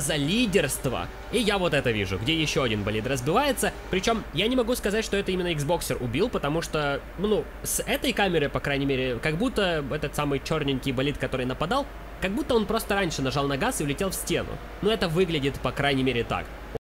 за лидерство. И я вот это вижу, где еще один болид разбивается. Причем я не могу сказать, что это именно Xboxer убил, потому что, ну, с этой камеры, по крайней мере, как будто этот самый черненький болид, который нападал, как будто он просто раньше нажал на газ и улетел в стену. Но это выглядит, по крайней мере, так.